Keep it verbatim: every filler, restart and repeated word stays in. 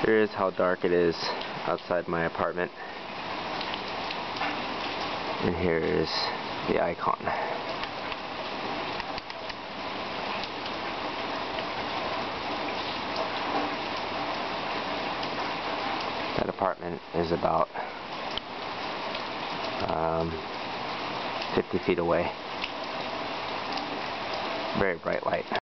Here is how dark it is outside my apartment. And here is the icon. That apartment is about um, fifty feet away. Very bright light.